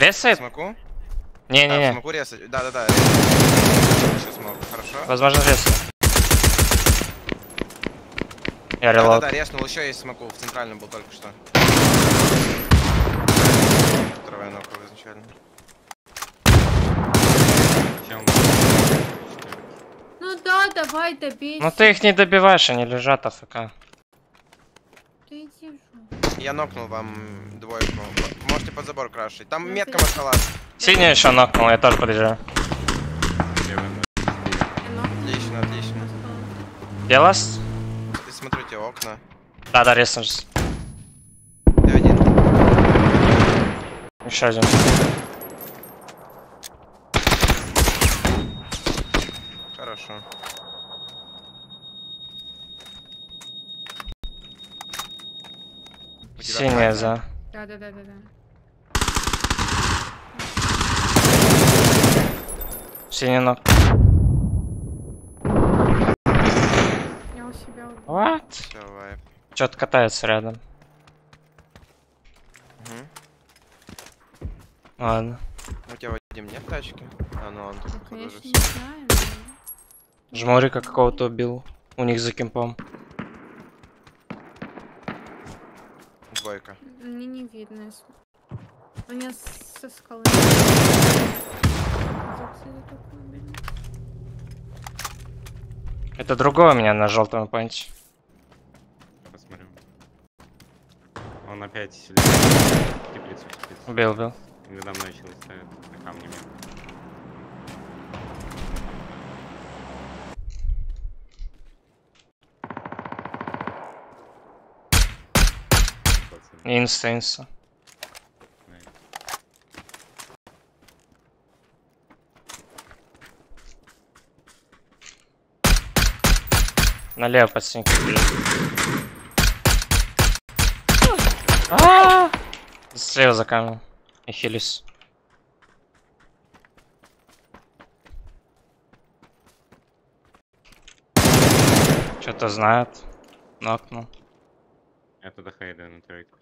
Ресает? Смоку? Не-не-не. Смоку ресать. Да-да-да. Еще смог. Хорошо. Возможно, ресает. Я релот. Да-да-да, резнул. Еще есть смоку. В центральном был только что. Вторая нокова изначально. Ну да, давай добей. Ну ты их не добиваешь, они лежат АФК. Ты иди в жопу. Я нокнул вам двойку. Можете под забор крашить. Там Ну, метка ты- машала. Синий еще нокнул, я тоже подъезжаю. Отлично, отлично. Делас? Ты смотрите окна. Да, реснулся. Ты один. Еще один. Хорошо. У тебя Синяя правильно? за. Да. Синий нок. Я у себя убил. What? Все, вайп. Что-то катается рядом. Угу. Ладно. У тебя Вадим нет тачки? А, ну он Я, тут конечно, уже не все. знаю, но... Жмурика какого-то убил. У них за кемпом. Двойка. Мне не видно. Если... У меня со скалы. Это другой у меня на желтом панче. Посмотрим. Он опять сидит. Теплицу. Убил. Надо мной еще ставит на камнями. Инста. Налево под стенкой. Слева за камнем. Я хилюсь. Что-то знает. Нокнул. Я туда хайду на тройку.